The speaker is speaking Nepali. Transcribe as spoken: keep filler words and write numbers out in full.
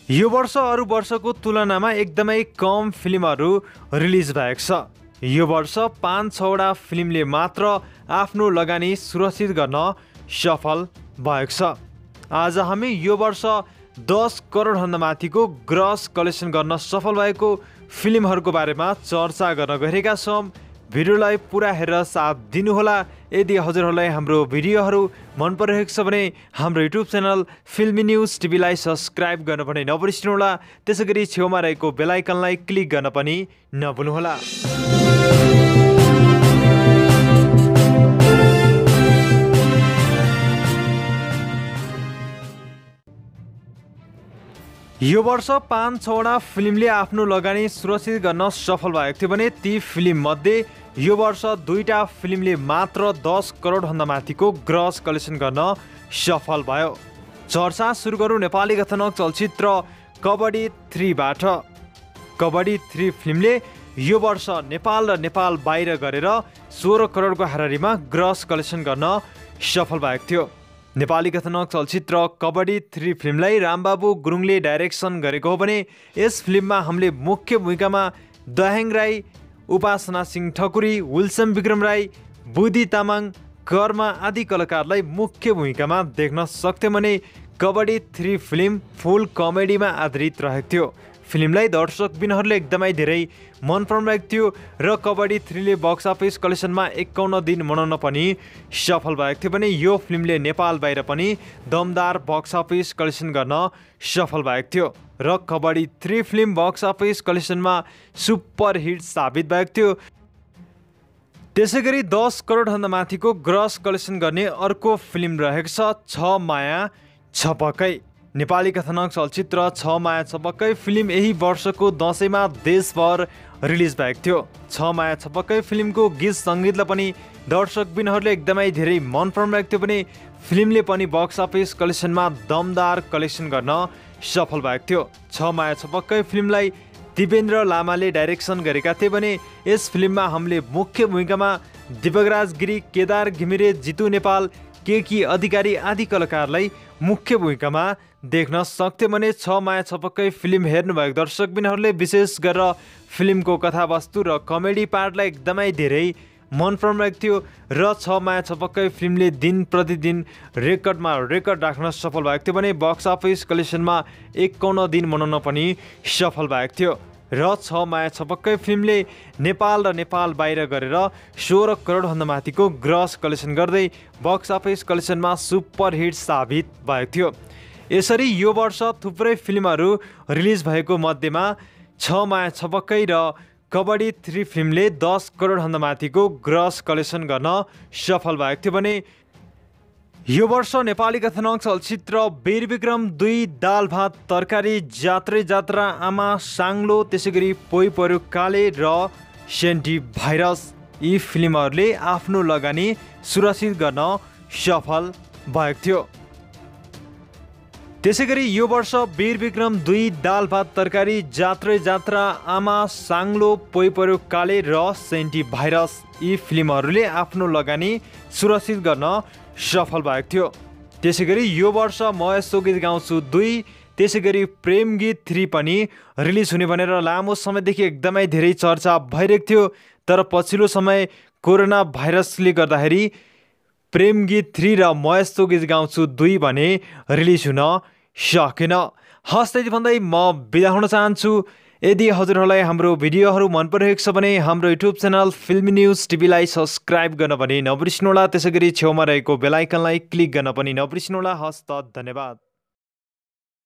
यो वर्ष अरू वर्षको तुलनामा एकदमै कम फिल्महरू रिलिज भएको छ। यो वर्ष पाँच छवटा फिल्मले मात्र आफ्नो लगानी सुरक्षित गर्न सफल भएको छ। आज हामी यो वर्ष दस करोडभन्दा माथिको ग्रस कलेक्सन गर्न सफल भएको फिल्महरूको बारेमा चर्चा गर्न गइरहेका छौँ। भिडियोलाई पुरा हेरेर साथ दिनुहोला। यदि हजुरहरूलाई हाम्रो भिडियोहरू मन परिरहेको छ भने हाम्रो युट्युब च्यानल फिल्मी न्युज टिभीलाई सब्सक्राइब गर्न पनि नबिर्सिनुहोला। त्यसैगरी छेउमा रहेको बेल आइकनलाई क्लिक गर्न पनि नभुल्नुहोला। यो वर्ष पाँच छवटा फिल्मले आफ्नो लगानी सुरक्षित गर्न सफल भएको थियो भने ती फिल्म मध्ये यो वर्ष दुईटा फिल्मले मात्र दस करोडभन्दा माथिको ग्रस कलेक्सन गर्न सफल भयो। चर्चा सुरु गरौँ नेपाली कथानक चलचित्र कबड्डी थ्रीबाट। कबड्डी थ्री फिल्मले यो वर्ष नेपाल र नेपाल बाहिर गरेर सोह्र करोडको हाराहारीमा ग्रस कलेक्सन गर्न सफल भएको थियो। नेपाली कथानक चलचित्र कबड्डी थ्री फिल्मलाई रामबाबु गुरुङले डाइरेक्सन गरेको हो भने यस फिल्ममा हामीले मुख्य भूमिकामा दयाङ राई, उपासना सिंह ठकुरी, विल्सन विक्रम राई, बुद्धि तामाङ, कर्मा आदि कलाकारलाई मुख्य भूमिकामा देख्न सक्थ्यौँ भने कबड्डी थ्री फिल्म फुल कमेडीमा आधारित रहेको थियो। फिल्मलाई दर्शकबिनहरूले एकदमै धेरै मन पराउनुभएको थियो र कबड्डी थ्रीले बक्स अफिस कलेक्सनमा एकाउन्न दिन मनाउन पनि सफल भएको थियो भने यो फिल्मले नेपाल बाहिर पनि दमदार बक्स अफिस कलेक्सन गर्न सफल भएको थियो र Kabaddi three film box office कलेक्सनमा सुपर हिट साबित भएको थियो। त्यसै गरी दस करोडभन्दा माथिको ग्रस कलेक्सन गर्ने अर्को फिल्म रहेको छ छ माया छ पक्कै। नेपाली कथानक चलचित्र छ माया छ पक्कै फिल्म यही वर्षको दसैँमा देशभर रिलिज भएको थियो। छ माया छ पक्कै फिल्मको गीत सङ्गीतलाई पनि दर्शकबिनहरूले एकदमै धेरै मन पराउनुभएको थियो भने फिल्मले पनि बक्स अफिस कलेक्सनमा दमदार कलेक्सन गर्न सफल भएको थियो। छ माया छ पक्कै फिल्मलाई दिपेन्द्र लामाले डाइरेक्सन गरेका थिए भने यस फिल्ममा हामीले मुख्य भूमिकामा दिपकराज गिरी, केदार घिमिरे, जितु नेपाल, केकी अधिकारी आदि कलाकारलाई मुख्य भूमिकामा देख्न सक्थ्यौँ भने छ माया छ पक्कै फिल्म हेर्नुभएको दर्शकबिनहरूले विशेष गरेर फिल्मको कथावस्तु र कमेडी पार्टलाई एकदमै धेरै मन पराउनुभएको थियो र छ माया छ पक्कै फिल्मले दिन प्रतिदिन रेकर्डमा रेकर्ड राख्न सफल भएको थियो भने बक्स अफिस कलेक्सनमा एकाउन्न दिन मनाउन पनि सफल भएको थियो र छ माया छ पक्कै फिल्मले नेपाल र नेपाल बाहिर गरेर सोह्र करोडभन्दा माथिको ग्रस कलेक्सन गर्दै बक्स अफिस कलेक्सनमा सुपर हिट साबित भएको थियो। यसरी यो वर्ष थुप्रै फिल्महरू रिलिज भएको मध्येमा छ माया छ पक्कै र कबड्डी थ्री फिल्मले दस करोडभन्दा माथिको ग्रस कलेक्सन गर्न सफल भएको थियो भने यो वर्ष नेपाली कथानक चलचित्र वीर विक्रम दुई, दाल भात तरकारी, जात्रै जात्रा, आमा साङ्लो, त्यसै गरी पोइ पर्यो काले र सेन्टी भाइरस यी फिल्महरूले आफ्नो लगानी सुरक्षित गर्न सफल भएको थियो। त्यसै गरी यो वर्ष वीर विक्रम दुई, दाल भात तरकारी, जात्रै जात्रा, आमा साङ्लो, पोइ पर्यो काले र सेन्टी भाइरस यी फिल्महरूले आफ्नो लगानी सुरक्षित गर्न सफल भएको थियो। त्यसै गरी यो वर्ष म यस्तो गीत गाउँछु दुई, त्यसै गरी प्रेम गीत थ्री पनि रिलिज हुने भनेर लामो समयदेखि एकदमै धेरै चर्चा भइरहेको थियो तर पछिल्लो समय कोरोना भाइरसले गर्दाखेरि प्रेम गीत थ्री र म यस्तो गीत गाउँछु दुई भने रिलिज हुन सकेन। हस् त्यति भन्दै म बिदा हुन चाहन्छु। यदि हजुरहरूलाई हाम्रो भिडियोहरू मन परिरहेको छ भने हाम्रो युट्युब च्यानल फिल्मी न्युज टिभीलाई सब्सक्राइब गर्न पनि नबिर्सिनुहोला। त्यसै गरी छेउमा रहेको बेल आइकनलाई क्लिक गर्न पनि नबिर्सिनुहोला। हस् त धन्यवाद।